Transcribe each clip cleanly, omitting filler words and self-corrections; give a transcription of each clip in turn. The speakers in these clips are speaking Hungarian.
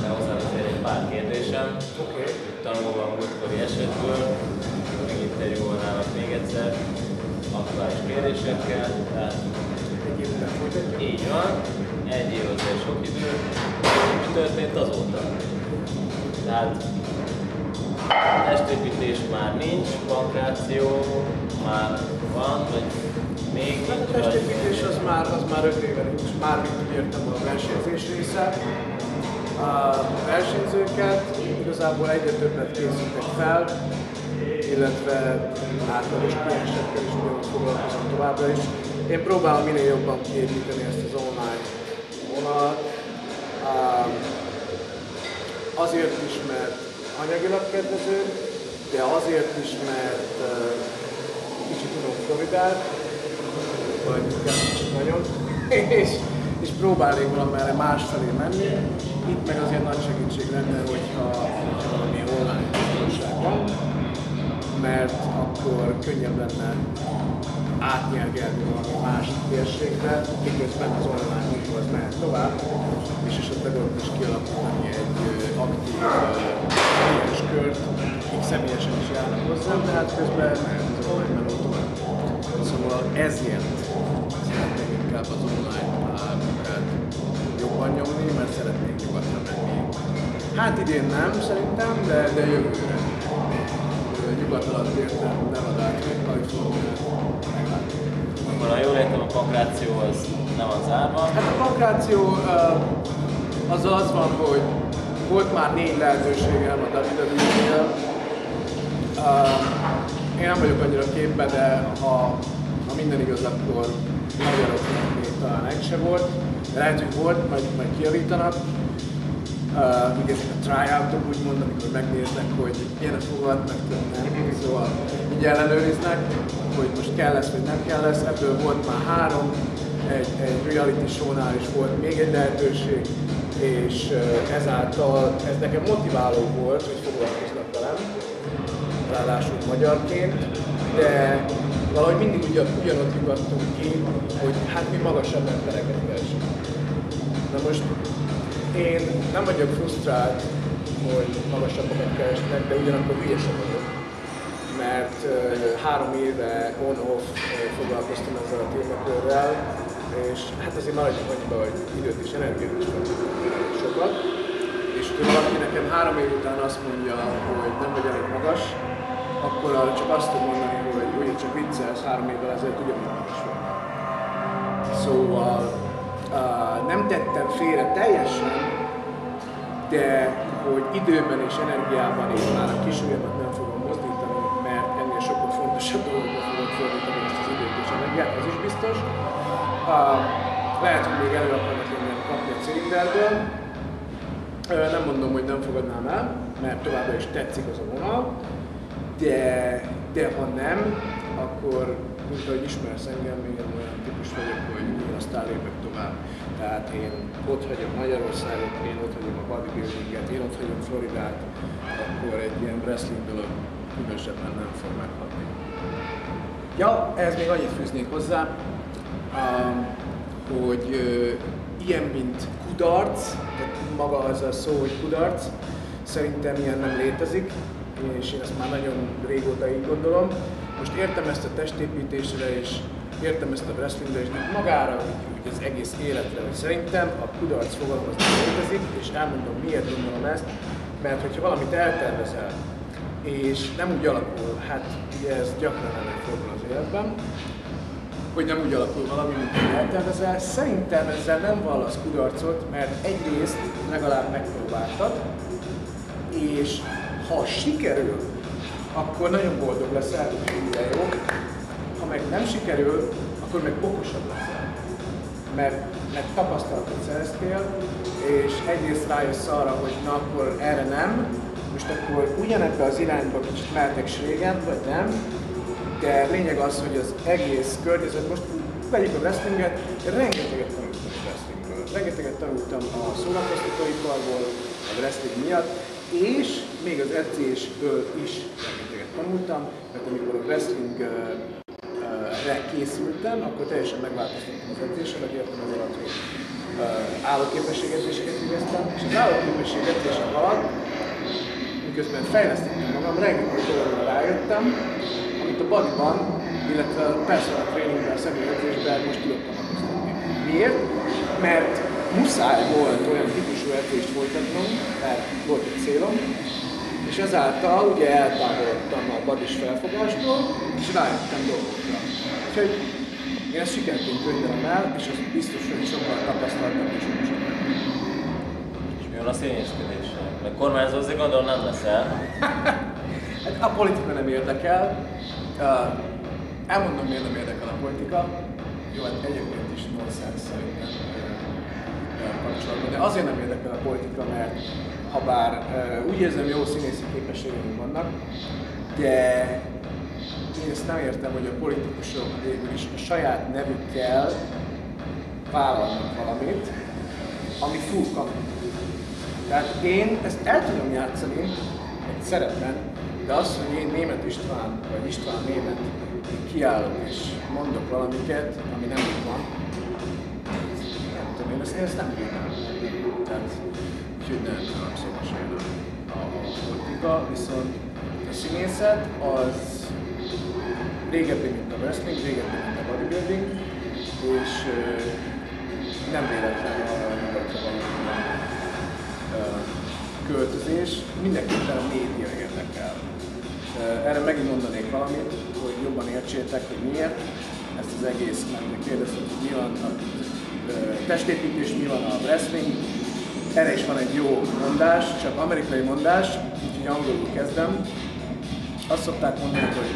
lenne hozzá azért egy pár kérdésem. Oké. Tanulva a múltkori esetből, meginterjúolnának még egyszer aktuális kérdésekkel. Tehát Egy év után folytatjuk? így van, egy év az egy sok idő. Mi történt azóta? Tehát testépítés már nincs, pankráció már van, vagy még Hát nincs? a testépítés az már 5 éve nincs, már mint értem a versenyzés része. A versenyzőket igazából egyre többet készítek fel, illetve átlagos kliensekkel is ugyanúgy foglalkozom továbbra is. Én próbálom minél jobban kiépíteni ezt az online vonalat. Azért is, mert anyagilag kedvező, de azért is, mert kicsit tudom Floridát, vagy inkább kicsit nagyon, és próbálnék valamerre másfelé menni. Itt meg azért nagy segítség lenne, hogyha valami online biztonság van, mert akkor könnyebb lenne átnyelgelni valami más térségbe, miközben az online munka az mehet tovább, és esetleg ott is kialakítani egy aktív kliens kört, akik személyesen is járnak hozzám, de hát közben mehet az online menő tovább. Szóval ezért szeretnék inkább az online munkát jobban nyomni, mert szeretnék nyugatra menni. Hát idén nem szerintem, de jövőre. Nyugat alatt értem, Nevadát, vagy Kaliforniát meglátni. Akkor ha jól értem, a pankráció az nem van zárva. Hát a pankráció azzal az van, hogy volt már 4 lehetőségem a WWE-nél. Én nem vagyok annyira képben, de ha minden igaz, akkor magyaroknak még talán egy se volt. De lehet, hogy volt, majd kijavítanak. Ugye ezek a tryout-ok úgymond, amikor megnéznek, hogy milyen fogad, meg nem. Szóval így ellenőriznek, hogy most kell lesz, vagy nem kell lesz. Ebből volt már 3, egy reality show-nál is volt még egy lehetőség, és ezáltal ez nekem motiváló volt, hogy foglalkoznak velem, ráadásul magyarként, de valahogy mindig ugyanott lyukadtunk ki, hogy hát mi magasabb embereket keresünk. Na most én nem vagyok frusztrált, hogy magasabbakat keresnek, de ugyanakkor hülyesen vagyok, mert 3 éve on-off foglalkoztam ezzel a témakörrel, és hát azért maradjunk annyiba, hogy időt és energiát is sokat. És ha valaki nekem 3 év után azt mondja, hogy nem vagy elég magas, akkor arra csak azt tud mondani, hogy ugye csak viccelsz, 3 évvel ezelőtt ugyanúgy magas volt. Szóval nem tettem félre teljesen, de hogy időben és energiában én már a kisujjamat nem fogom mozdítani, mert ennél sokkal fontosabb dolgokra fogok fordítani ezt az időt és energiát, az is biztos. Lehet, hogy még elő akarnak engem kapni a cilinderből. Nem mondom, hogy nem fogadnám el, mert továbbra is tetszik az a vonal, de ha nem, akkor, mint ahogy ismersz engem, én olyan típus vagyok, hogy én aztán lépek tovább. Tehát én ott hagyom Magyarországot, én ott hagyom a bodybuildinget, én ott hagyom Floridát, akkor egy ilyen wrestling dolog különösebben nem fog meghatni. Ja, ehhez még annyit fűznék hozzá, hogy ilyen, mint kudarc, tehát maga az a szó, hogy kudarc, szerintem ilyen nem létezik, és én ezt már nagyon régóta így gondolom. Most értem ezt a testépítésre, és értem ezt a wrestlingre, és magára, hogy az egész életre, hogy szerintem a kudarc fogalom az nem létezik, és elmondom, miért gondolom ezt, mert hogyha valamit eltervezel, és nem úgy alakul, hát ugye ez gyakran előfordul az életben, hogy nem úgy alakul valami, mint eltervezel, szerintem ezzel nem vallasz kudarcot, mert egyrészt legalább megpróbáltad, és ha sikerül, akkor nagyon boldog leszel, hogy minden jó. Ha meg nem sikerül, akkor meg okosabb leszel. Mert tapasztalatot szereztél, és egyrészt rájössz arra, hogy na akkor erre nem, most akkor ugyanebbe az irányba kicsit mehetek s régen, vagy nem, de lényeg az, hogy az egész környezet, most vegyük a wrestlinget, rengeteget tanultam a wrestlingből. Rengeteget tanultam a szórakoztatóiparból, a wrestling miatt, és még az edzésből is rengeteget tanultam, mert amikor a wrestlingre készültem, akkor teljesen megváltoztattam az edzésemet, értem az alatt, hogy állóképességedzéseket végeztem, és az állóképességedzések alatt, miközben fejlesztettem magam, rengeteg dologra rájöttem, amit a bodyban, illetve a personal trainingben, a személyedzésben most tudok tapasztalni. Miért? Mert muszáj volt olyan típusú edzést folytatnom, mert volt egy célom, és ezáltal ugye eltávolodtam a bodys felfogástól, és rájöttem dolgokra. Úgyhogy én ezt sikerként könyvelem el, és az biztos, hogy sokkal tapasztaltabb és okosabb. És mi van a színészkedéssel? Meg kormányzózni gondolom nem leszel? Hát a politika nem érdekel. Elmondom, miért nem érdekel a politika. Jó, hát egyébként is nonsens szerintem kapcsolatban. De azért nem érdekel a politika, mert ha bár úgy érzem, jó színészi képességeim vannak, de én ezt nem értem, hogy a politikusok végül is a saját nevükkel vállalnak valamit, ami full kamu. Tehát én ezt el tudom játszani egy szerepben, de az, hogy én Németh István, vagy István Németh kiállok és mondok valamiket, ami nem úgy van, nem tudom, én ezt nem bírnám. Tehát, úgyhogy nem szokva sajnálom a politika, viszont a színészet az régebbi, mint a wrestling, régebbi, mint a bodybuilding, és nem véletlen arra, hogy nyugatra valamilyen költözés, mindenképpen a média érdekel. Erre megint mondanék valamit, hogy jobban értsétek, hogy miért. Ezt az egész, mert kérdeztem, hogy mi van a testépítés, mi van a wrestling. Erre is van egy jó mondás, csak amerikai mondás, úgyhogy angolul kezdem. Azt szokták mondani, hogy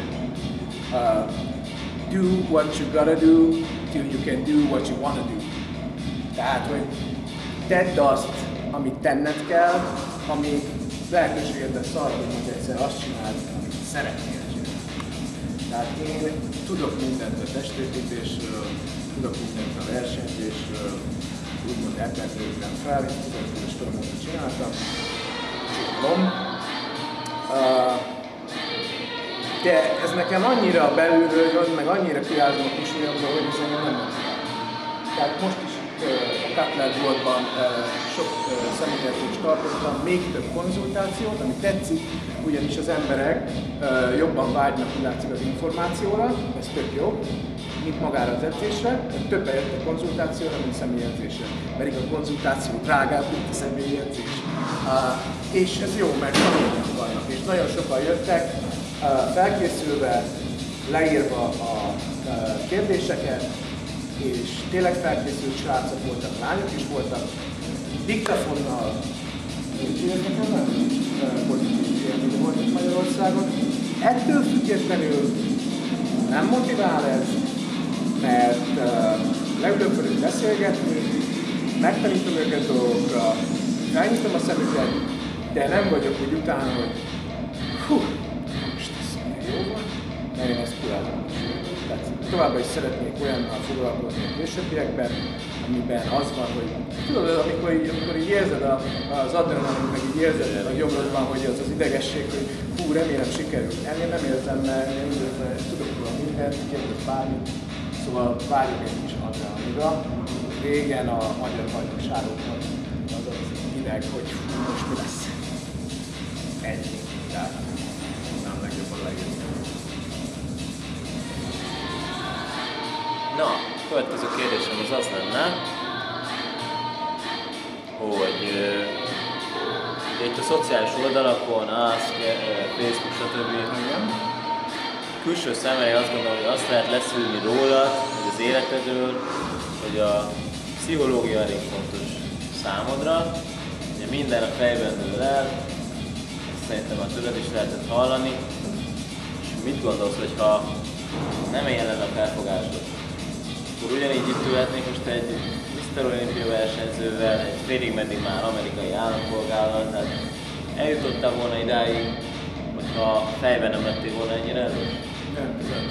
do what you gotta do till you can do what you wanna do. Tehát, hogy tedd azt, amit tenned kell, ami lehetőséged lesz arra, hogy egyszer azt csináld, amit szeretnél csinálni. Tehát én tudok mindent a testépítésről, tudok mindent a versenyzésről, úgymond ebben nőttem fel, és 15 éves korom óta csináltam, de ez nekem annyira belülről jön, meg annyira kiállom a kisúlyomból, hogy ez engem nem motivál. Tehát most is a Cutler boltban sok személyedzést tartottam, még több konzultációt, ami tetszik, ugyanis az emberek jobban vágynak, úgy látszik, az információra, ez tök jó, mint magára az edzésre, többen jött a konzultációra, mint személyedzésre. Pedig a konzultáció drágább, mint a személyedzés. És ez jó, mert tanulnak vannak, és nagyon sokan jöttek, felkészülve, leírva a kérdéseket, és tényleg felkészült srácok voltak, lányok is voltak, diktafonnal, pozitív élmény volt itt Magyarországon. Ettől függetlenül nem motivál ez, mert leülök velük beszélgetni, megtanítom őket dolgokra, felnyitom a szemüket, de nem vagyok úgy utána, hogy hú, most ez milyen jó van, mert én ezt kívánok. Tehát továbbá is szeretnék olyannal foglalkozni a későbbiekben, amiben az van, hogy tudod, amikor így érzed az adrenalin, meg így érzed a gyomrodban, hogy az idegesség, hogy hú, remélem sikerül. Ennél nem érzem, mert én tudok róla mindent, kérdez bármit, szóval várjuk egy kis adrenalinra. Régen a magyar bajnokságoknak az az ideg, hogy hú, most mi lesz. Ennyi. Tehát nem legjobban leírni. Na, a következő kérdésem az lenne, hogy itt a szociális oldalakon, Facebook, stb. Külső szemmel azt gondolom, hogy azt lehet leszűrni rólad, hogy az életedről, hogy a pszichológia elég fontos számodra, ugye minden a fejben dől el, ezt szerintem már tőled is lehetett hallani, és mit gondolsz, hogyha nem ilyen lenne a felfogásod? Akkor ugyanígy itt ülhetnék most egy Mr. Olympia versenyzővel, egy félig meddig már amerikai állampolgárral, tehát eljutottál volna idáig, hogyha fejben nem lettél volna ennyire elő? Nem,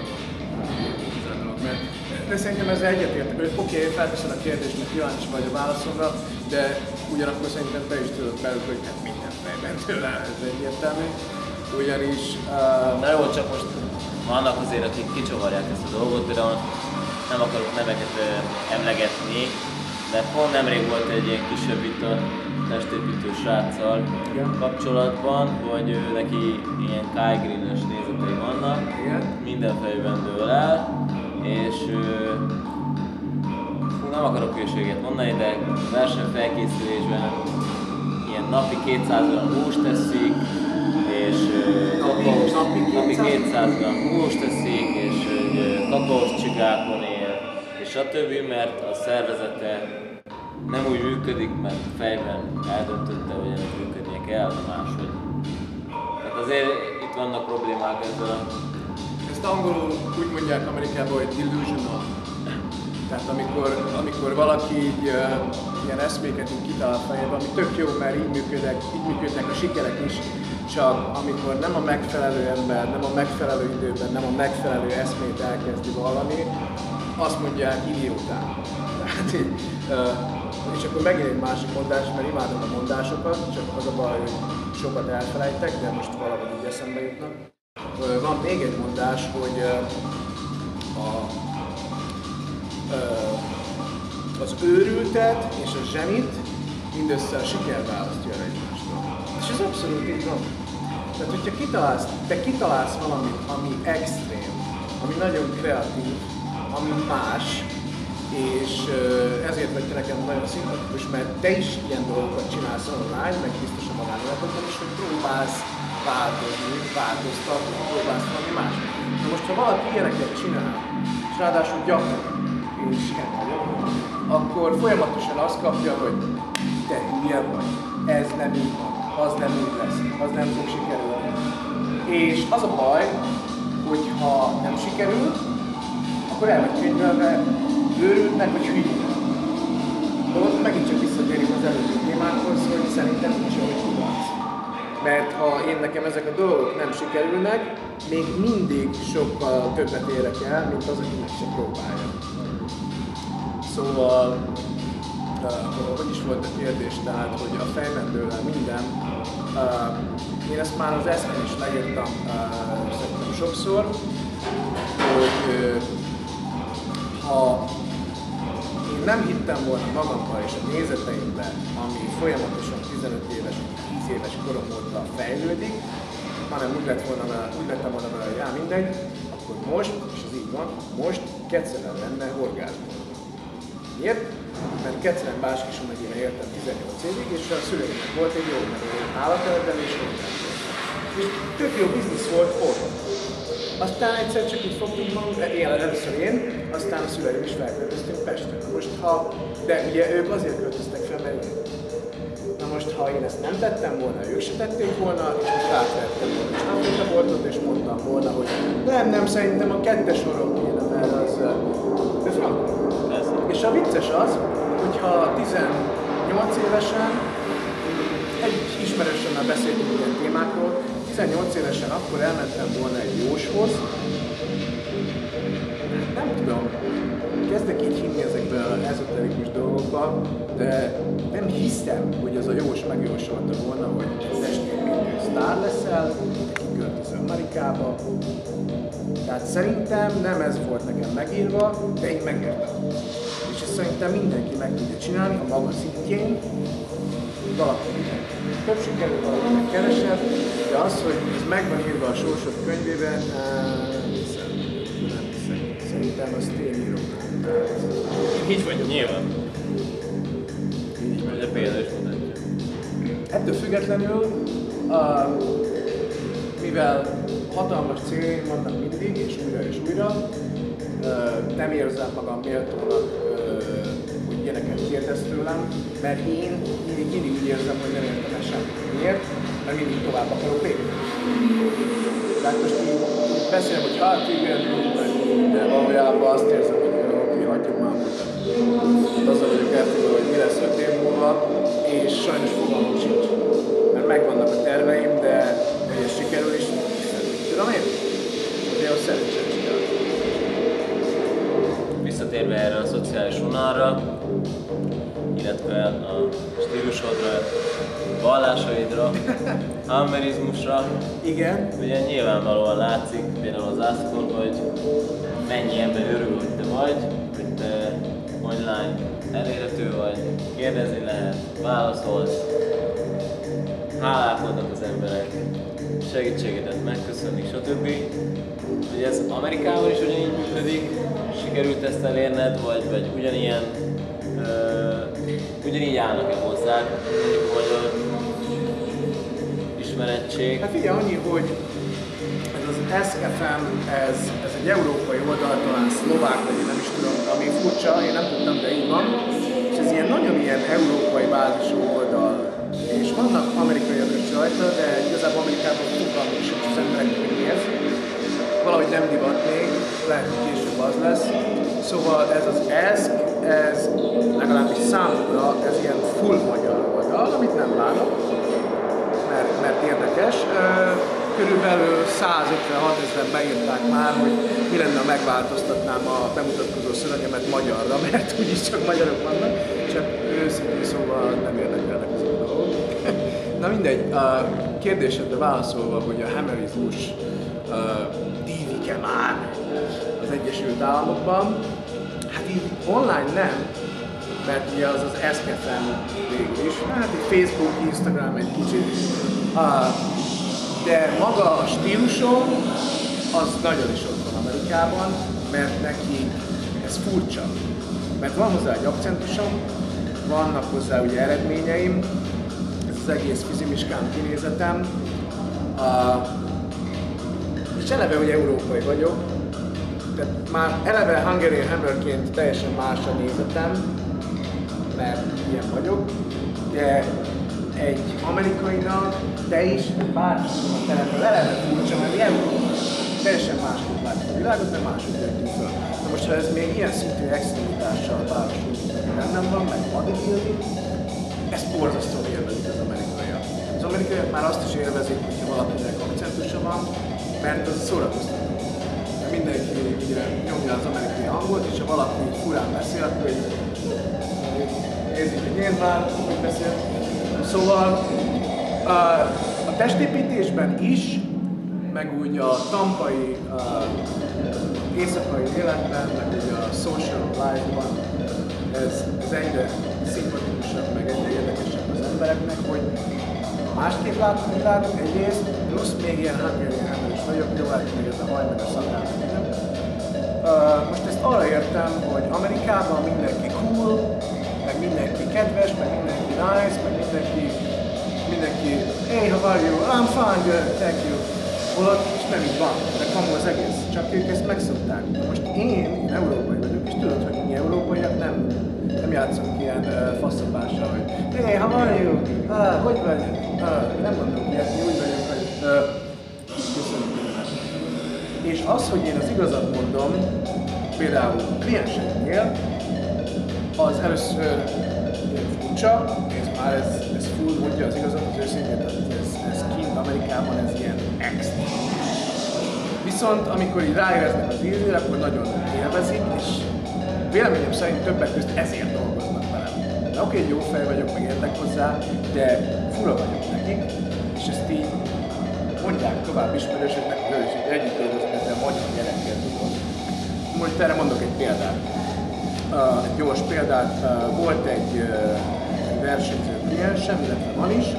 mert de szerintem ezzel egyetértek, hogy oké, felteszed a kérdést, mert kíváncsi vagy a válaszomra, de ugyanakkor szerintem te is tudod belül, hogy hát minden fejben tőle, ez egyértelmű. Ugyanis... Na jó, csak most vannak azért, akik kicsavarják ezt a dolgot, például nem akarok neveket emlegetni, De pont nemrég volt egy ilyen kisebb vita testépítő sráccal kapcsolatban, hogy neki ilyen Kai Green-es nézetei vannak, minden fejben dől el, és nem akarok hülyeséget mondani, de versenyfelkészülésben ilyen napi 200 g húst teszik, és napi 200 g húst teszik, és kakaós csigákon él, és stb. Mert a szervezete nem úgy működik, mert fejben eldöntötte, hogy ennek működnie kell, de máshogy. Tehát azért itt vannak problémák ezzel. Ezt angolul úgy mondják Amerikában, hogy delusional. Tehát amikor valaki így, ilyen eszméket így kitalál a fejében, ami tök jó, mert így működnek a sikerek is, csak amikor nem a megfelelő ember, nem a megfelelő időben, nem a megfelelő eszmét elkezdi vallani, azt mondják idiótán. Tehát így, és akkor megint egy másik mondás, mert imádom a mondásokat, csak az a baj, hogy sokat elfelejtek, de most valahogy így eszembe jutnak. Van még egy mondás, hogy az őrültet és a zsenit mindössze a siker választja el egymástól. És ez abszolút így van. Tehát, hogyha te kitalálsz valamit, ami extrém, ami nagyon kreatív, ami más, és ezért vagy te nekem nagyon szimpatikus, mert te is ilyen dolgokat csinálsz online, meg biztos a magánéletedben is, hogy próbálsz változni, változtatni, próbálsz valami más. Na most, ha valaki ilyeneket csinál, és ráadásul gyakran, én is ilyen vagyok, akkor folyamatosan azt kapja, hogy te hülye vagy, ez nem így van, az nem így lesz, az nem fog sikerülni. És az a baj, hogy ha nem sikerül, akkor el vagy könyvelve őrültnek vagy hülyének. De ott megint csak visszatérünk az előző témákhoz, hogy szerintem nincs, ahogy tudsz. Mert ha én nekem ezek a dolgok nem sikerülnek, még mindig sokkal többet érek el, mint az, aki meg se próbálja. Szóval, hogy is volt a kérdés, tehát, hogy a fejben dől el minden. Én ezt már az eszmén is leírtam szerintem sokszor, hogy ha én nem hittem volna magamban és a nézeteimben, ami folyamatosan 15 éves, 10 éves korom óta fejlődik, hanem úgy lettem volna vele, hogy já, mindegy, akkor most, és ez így van, most Kecelen lenne orgázmus. Miért? Mert Kecelen Bács-Kishon megyében éltem 18 évig, és a szüleimnek volt egy jó menő állateledelés orgázmus. És tök jó biznisz volt ott. Aztán egyszer csak így fogtunk magunk, először én, aztán a szüleim is felköltöztünk Pestre. De ugye ők azért költöztek fel, mert én. Na most, ha én ezt nem tettem volna, ők se tették volna, és most átvettem volna. És nem volt ott, és mondtam volna, hogy nem, szerintem a 2-es sorok kéne, mert az... De frankon. És a vicces az, hogyha 18 évesen, egy ismerősömmel beszéltünk ilyen témákról, 18 évesen akkor elmentem volna egy jóshoz, nem tudom, kezdek így hinni ezekbe az ezoterikus dolgokba, de nem hiszem, hogy az a jós megjósolta volna, hogy testvérbénő sztár leszel, te kiköltözöl Amerikába. Tehát szerintem nem ez volt nekem megírva, de én megértem. És ezt szerintem mindenki meg tudja csinálni a maga szintjén, valakinek több sikerül, valakinek kevesebb, de az, hogy ez meg van írva a sorsod könyvében, nem hiszem. Szerintem az tényleg. Így vagy, nyilván. Így vagy, de például is mutatja. Ettől függetlenül, mivel hatalmas céljaim vannak mindig, és újra, nem érzem magam méltónak, hogy ilyeneket kérdez tőlem, mert én mindig úgy érzem, hogy nem értem el semmit. Miért? Mert mindig tovább akarok lépni. Tehát most így beszélem, hogy hát igen, de valójában azt érzem, hogy oké, hagyjuk már mutat. Azzal vagyok elfogadva, hogy mi lesz 5 év múlva, és sajnos fogalmam sincs. Mert megvannak a terveim, de ez sikerül is. Tudom én? Ugye a szerencsém sikerül. Visszatérve erre a szociális vonalra, illetve a stílusodra, vallásaidra, amerizmusra. Igen. Ugye nyilvánvalóan látszik például az ászkon, hogy mennyi ember örül, hogy te vagy, hogy te online elérhető vagy, kérdezni lehet, válaszolsz, hálát adnak az emberek, segítségedet megköszönni, stb. Hogy ez Amerikában is ugyanígy működik, sikerült ezt elérned, vagy ugyanígy állnak-e hozzád, magyar ismerettség? Hát figyelj, annyi, hogy ez az SFM, ez egy európai oldal, talán szlovák, vagy én nem is tudom, ami furcsa, én nem tudtam, de így van. És ez nagyon ilyen európai bázisú oldal. És vannak amerikai is rajta, de igazából Amerikában fogalmuk sincs az emberek, hogy mi ez. Valahogy nem divat még, lehet, hogy később az lesz. Szóval ez az ESK, ez legalábbis számomra ez ilyen full magyar oldal, amit nem látok, mert érdekes. Körülbelül 156 000 beírták már, hogy mi lenne, ha megváltoztatnám a bemutatkozó szövegemet magyarra, mert úgyis csak magyarok vannak, csak őszintén szóval nem érdekelnek azok a dolgok. Na mindegy, a kérdésedre válaszolva, hogy a hammerizmus dívik-e már az Egyesült Államokban, hát így online nem, mert ugye az SKFM végül is, hát egy Facebook, Instagram egy kicsit, de maga a stílusom az nagyon is ott van Amerikában, mert neki ez furcsa. Mert van hozzá egy akcentusom, vannak hozzá ugye eredményeim, ez az egész fizimiskám kinézetem, és eleve ugye európai vagyok, tehát már eleve Hungarian Hammerként teljesen más a nézetem, mert ilyen vagyok, de egy amerikainak, te is, bárki a telepről eleve furcsa, mert mi teljesen másképp látjuk a világot, de máshogy jöttünk föl. Na most, ha ez még ilyen szintű extremitással párosul, hogy bennem van, meg bodybuilding, ez borzasztóan élvezik az amerikaiak. Az amerikaiak már azt is élvezik, hogyha valakinek akcentusa van, mert az szórakoztató. Mindenki nyomja az amerikai hangot, és ha valaki furán beszél, akkor érzik, hogy én már hogy beszél. Szóval a testépítésben is, meg úgy a tampai éjszakai életben, meg ugye a social life-ban ez egyre szimpatikusabb, meg egyre érdekesebb az embereknek, hogy másképp látom a világot egyrészt, plusz még ilyen Hungarian Hammer is vagyok, jó, hát még ez a haj, meg a szakál, minden. Most ezt arra értem, hogy Amerikában mindenki cool, meg mindenki kedves, meg mindenki nice, meg mindenki hey, how are you? I'm fine, good, thank you. Holott és nem így van, de kamu az egész, csak ők ezt megszokták. Most én európai vagyok, és tudod, hogy mi európaiak nem játszunk ilyen faszabással, hogy hey, how are you? Hogy vagy? Nem mondom ilyet, mi úgy vagyunk, hogy köszönjük mindenest. És az, hogy én az igazat mondom, például klienseknél, az először furcsa, és már ez full mondja az igazat, az őszintén, ez kint Amerikában ez ilyen extra. Viszont amikor így ráéreznek az ízére, akkor nagyon élvezik, és véleményem szerint többek között ezért dolgoznak velem. De oké, jó fej vagyok, meg értek hozzá, de fura vagyok nekik, és ezt így mondják tovább ismerősöknek, hogy együtt dolgoznak ezzel a magyar gyerekkel tudod. Most erre mondok egy példát. Egy gyors példát, volt egy versenyző kliensem, illetve van is,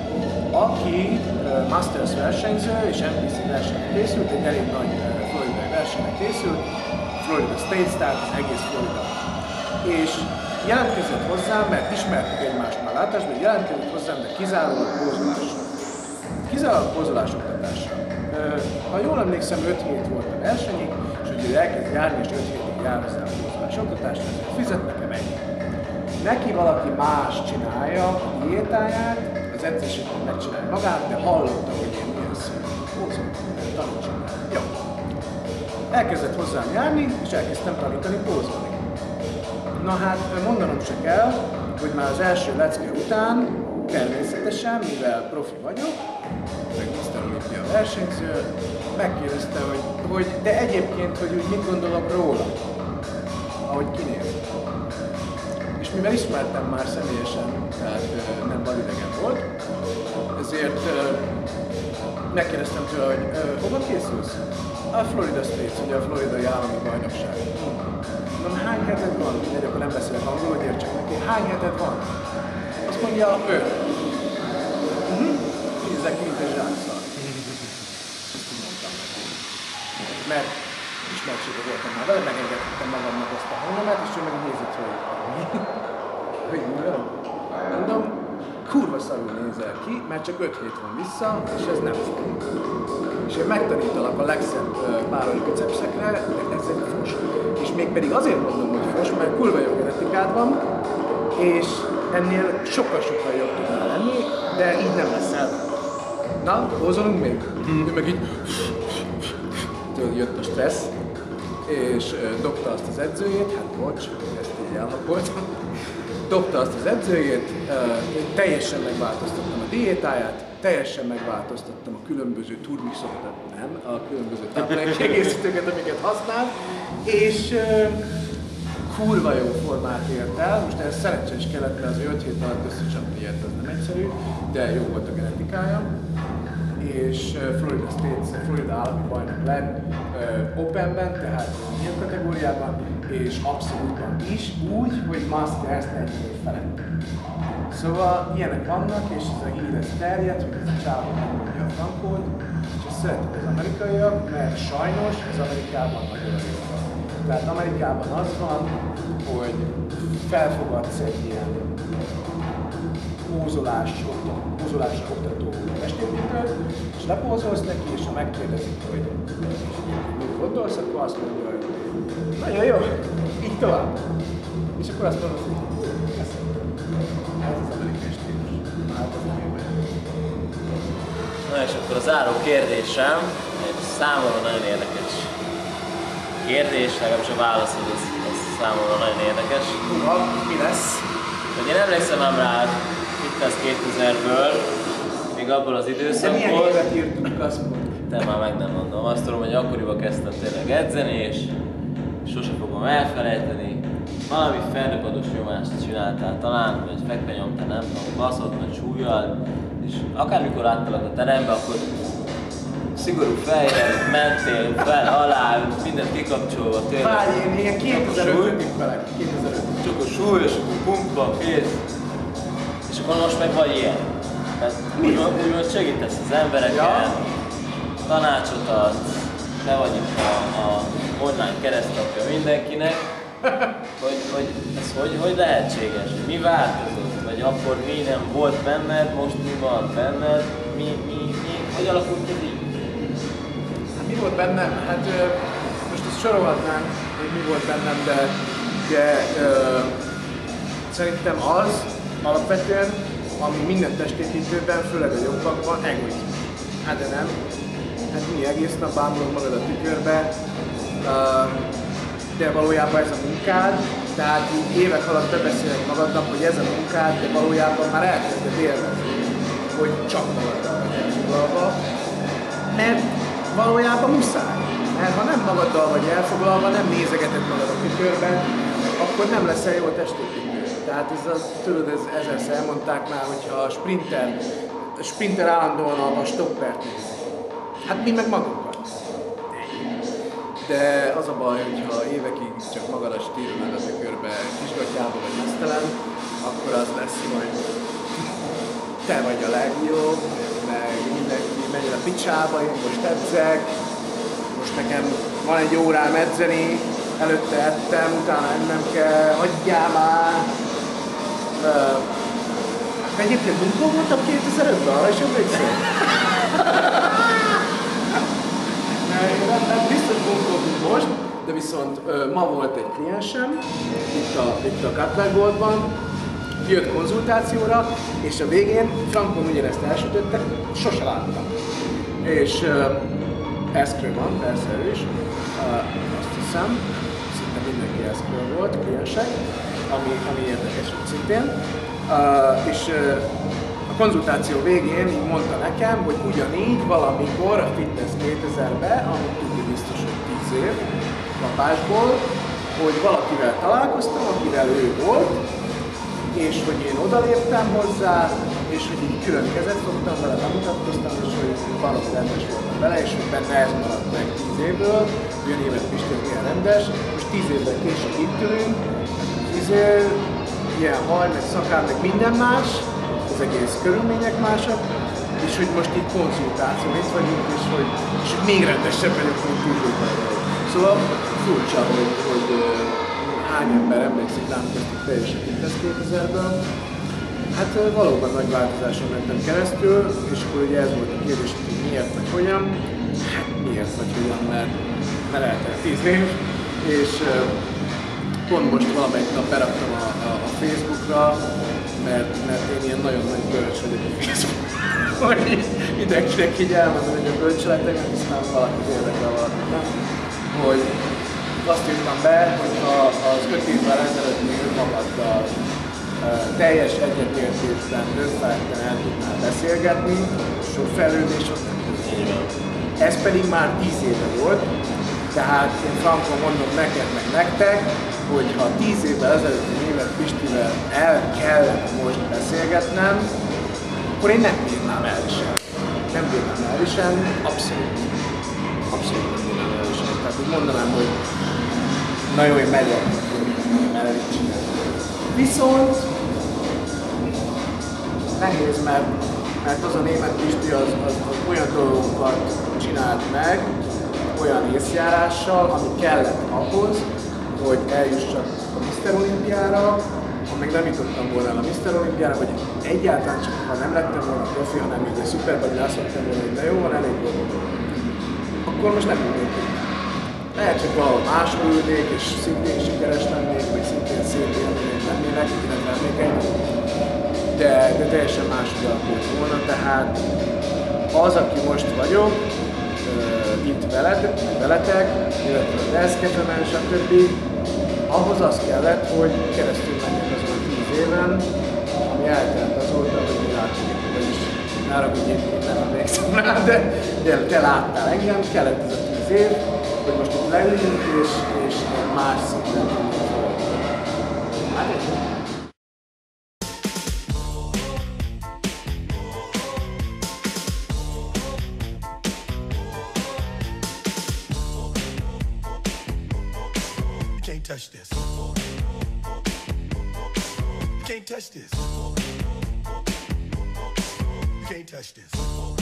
aki Masters versenyző és NPC versenyre készült, egy elég nagy floridai versenyre készült, Florida State, tehát az egész Florida. És jelentkezett hozzám, mert ismertük egymást már látásban, jelentkezett hozzám, de kizárólag pózolásra. Kizárólag pózolásoktatásra. Ha jól emlékszem, 5 hét volt a versenyig, és hogy ő elkezd járni, és 5 hétig jár hozzá a pózolásoktatásra, ezért fizet nekem ennyi. Neki valaki más csinálja a diétáját, az edzéseket megcsinálja magát, de hallotta, hogy én milyen színű pózoltam, tanultam. Jó. Elkezdett hozzám járni, és elkezdtem tanítani pózolni. Na hát, mondanom se kell, hogy már az első lecke után természetesen, mivel profi vagyok, meg Mr. Olympia versenyző, megkérdezte, hogy de egyébként, hogy úgy mit gondolok róla, ahogy kinéz. És mivel ismertem már személyesen, tehát nem vadidegen volt, ezért megkérdeztem tőle, hogy hova készülsz? A Florida State, ugye a floridai állami bajnokság. Mondom, hány heted van? Mert akkor nem beszélek angolul, hogy értsek neki. Hány heted van? Azt mondja, 5. Nézzek, mint egy zsákszal. Ezt így mondtam neki. Mert ismertsége voltam már vele, megengedhettem magamnak azt a hangomat, és ő meg nézett, hogy mondom, kurva szarul nézel ki, mert csak 5 hét van vissza, és ez nem fog. És én megtanítalak a legszebb páros bicepszekre, de ez egy fos. És még pedig azért mondom, hogy fos, mert kurva jó genetikád van, és ennél sokkal-sokkal jobb tudnál lenni, de így nem leszel. Na, pózolunk még? Ő meg így... Tőle jött a stressz, és dobta azt az edzőjét, hát bocs, ezt így elhakoltam. Dobta azt az edzőjét, teljesen megváltoztattam a diétáját, teljesen megváltoztattam a különböző turmixokat, nem, a különböző táplálékkiegészítőket, amiket használ, és kurva jó formát ért el. Most ez szerencsés kellett, mert az 5 hét alatt összecsapni ilyet, az nem egyszerű, de jó volt a genetikája. És Florida állami bajnok lett Openben, tehát ilyen kategóriában, és abszolútban is úgy, hogy Masters 4 év felett. Szóval ilyenek vannak, és ez a hír ez terjed, hogy ez a csávó megmondja a frankót, és ezt szeretik az amerikaiak, mert sajnos az Amerikában nagyon jó van. Tehát Amerikában az van, hogy felfogadsz egy ilyen pózolásra oktató testépítőt, és lepózolsz neki, és ha megkérdezik, hogy mit gondolsz, akkor azt mondja, hogy nagyon jó, így tovább. És akkor azt mondod, hogy ez az amerikai stílus. Hát az nem jó. Na és akkor a záró kérdésem, egy számomra nagyon érdekes kérdés, legalábbis a válaszod az számomra nagyon érdekes. Uha, mi lesz? Hogy én emlékszem ám rád, Fitness 2000-ből, még abból az időszakból. De milyen évet írtunk, azt mondjuk? Te már meg nem mondom. Azt tudom, hogy akkoriban kezdtem tényleg edzeni, és sose fogom elfelejteni. Valami felnökadós nyomást csináltál talán, vagy fekve nyomtál, nem tudom, baszott nagy súlyjal, és akármikor láttalak a terembe, akkor szigorú fejjel mentél fel, alá, mindent kikapcsolva tényleg. Várj, én ilyen 2005-ig tippelek, 2005. Csak a súly, és akkor pumpa, kész. És akkor most meg vagy ilyen. Tehát úgy segítesz az embereken, tanácsot adsz, te vagy itt a online keresztapja mindenkinek, hogy lehetséges, mi változott, vagy akkor mi nem volt benned, most mi van benned, hogy alakult ez így? Hát mi volt bennem? Hát most ezt sorolhatnám, hogy mi volt bennem, de szerintem az alapvetően, ami minden testépítőben, főleg a jobbakban, egoizmus. Hát de nem. Hát mi egész nap bámulod magad a tükörbe, de valójában ez a munkád, tehát így évek alatt bebeszélek magadnak, hogy ez a munkád, de valójában már elkezded élvezni, hogy csak magaddal vagy elfoglalva, mert valójában muszáj. Mert ha nem magaddal vagy elfoglalva, nem nézegeted magad a tükörben, akkor nem leszel jó testépítő. Tehát tudod, ezerszer elmondták már, hogyha a sprinter állandóan a stoppert nézi. Hát mi meg magunkat. De az a baj, hogyha évekig csak magadat stírolod a tükörbe, kisgatyába vagy mesztelen, akkor az lesz, hogy te vagy a legjobb, meg mindenki megy a picsába, én most edzek, most nekem van egy órám edzeni, előtte ettem, utána ennem kell, hagyjál már! Egyébként munkó voltam 2005-ben, arra is emlékszem? Nem biztos munkótunk most, de viszont ma volt egy kliensem, itt a Cutler Goldban, jött konzultációra, és a végén Frankon ugyanezt elsütötte, sose láttam. És eszkről van, persze ő is, azt hiszem, szinte mindenki eszkről volt, kliensek, ami érdekes szintén. És a konzultáció végén így mondta nekem, hogy ugyanígy valamikor a Fitness 2000-ben, amit tudni biztos, hogy 10 év kapásból, hogy valakivel találkoztam, akivel ő volt, és hogy én odaléptem hozzá, és hogy így külön kezet fogtam vele, bemutatkoztam, és hogy valami rendes voltam vele, és hogy benne ez maradt meg 10 évből, jön évet Pistő milyen rendes. Most 10 évvel később itt ülünk, ilyen haj, meg szakár, meg minden más, az egész körülmények másak, és hogy most így konzultáció itt vagyunk, és hogy még rendesebb vagyok, mint túlzóban. Szóval furcsa, hogy hány ember emlékszik rám, hogy teljesen itt lesz 2000-ből. Hát valóban nagy változáson mentem keresztül, és akkor ugye ez volt a kérdés, hogy miért vagy hogyan. Hát miért vagy hogyan, mert eltelt 10 év, és pont most valamelyik nap beraktam a Facebookra, mert én ilyen nagyon nagy bölcs vagyok a Facebookon, hogy mindenkinek így elmondom, hogy a bölcseletemet, aztán valaki érdekel valamit, nem? Hogy azt írtam be, hogy ha az 5 évvel ezelőtt még önmagaddal teljes egyetértésben, önfeledten el tudnál beszélgetni, sok fejlődés ott nem történt. Ez pedig már 10 éve volt, tehát én frankon mondom neked meg nektek, hogy ha 10 évvel ezelőtt évet Pistivel el kellene most beszélgetnem, akkor én nem bírnám elviselni. Nem bírnám elviselni, abszolút. Abszolút nem bírnám elviselni. Tehát úgy mondanám, hogy na jó, én megyek, mert elviselni. Viszont nehéz, mert az a német Pisti az olyan dolgokat csinált meg, olyan észjárással, ami kellett ahhoz, hogy eljussak a Mr. Olympiára, ha még nem jutottam volna el a Mr. Olympiára, vagy egyáltalán csak ha nem lettem volna profi, hanem így a Superbody azt mondtam volna, hogy na jó, van elég volt, akkor most nem ülnék itt. Lehet, hogy valahol máshol ülnék, és szintén sikeres lennék, vagy szintén szép élmények lennének, illetve emlékeim, de teljesen máshogy alakult volna, tehát az, aki most vagyok, itt veletek, illetve a deszketemen, stb. Ahhoz az kellett, hogy keresztül menjek azon a 10 éven, ami eltelt azóta, hogy mi látjuk, vagyis nára vigyék, hogy nem emlékszem rá, de te láttál engem, kellett ez a 10 év, hogy most itt leüljünk, és más szinten tudjuk fel. Hát ez touch this. You can't touch this. You can't touch this.